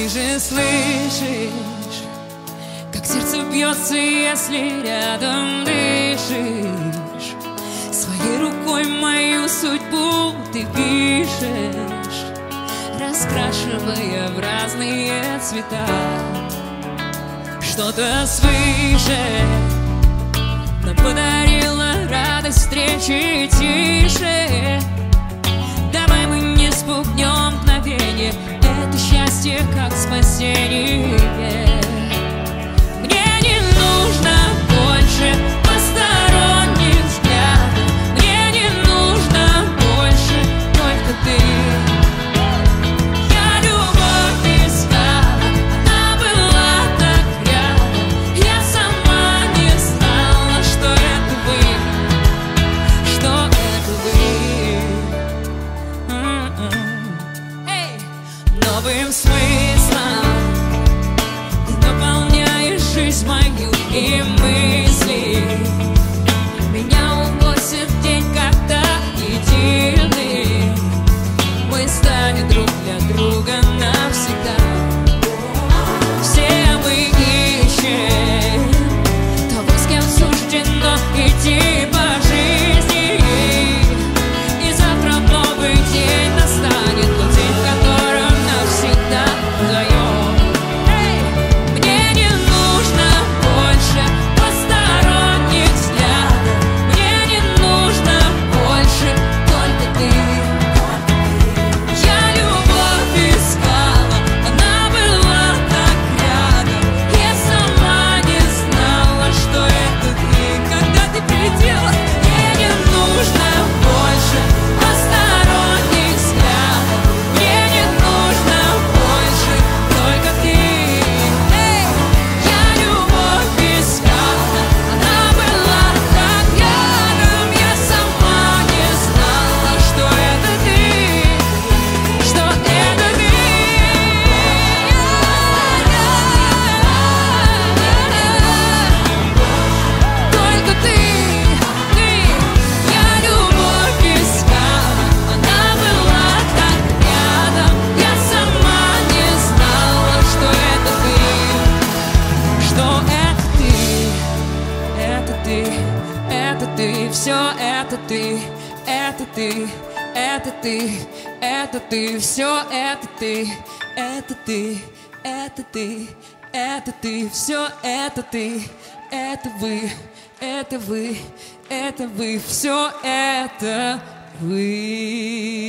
Ты же слышишь, как сердце бьется, если рядом дышишь. Своей рукой мою судьбу ты пишешь, раскрашивая в разные цвета. Что-то свыше нам подарила радость встречи тише. Давай мы не спугнем мгновенье, это счастье как спасение. Мне не нужно больше посторонних взглядов, мне не нужно больше только ты. Я любовь искала, она была так рядом, я сама не знала, что это вы, что это вы. Эй! Новым смыслом ты наполняешь жизнь мою и мысли. Меня уносит день, когда едины мы станем друг для друга навсегда. Все мы ищем того, с кем суждено идти по жизни. И завтра новый день настанет, тот день, в котором навсегда вдвоем. Мне не нужно больше посторонних взглядов, мне не нужно больше только ты. Я любовь искала, она была так рядом, я сама не знала, что это ты. Когда ты прилетела, мне не нужно больше посторонних взглядов, мне не нужно больше только ты. Я любовь искала, она была так рядом, я сама не знала, что это ты, что это ты. Только ты. Я любовь искала, она была так рядом, я сама не знала, что это ты, что это ты, это ты, все это ты, это ты, это ты, это ты, все это ты, это ты, это ты, это ты, все это ты, это вы, это вы, это вы, все это вы.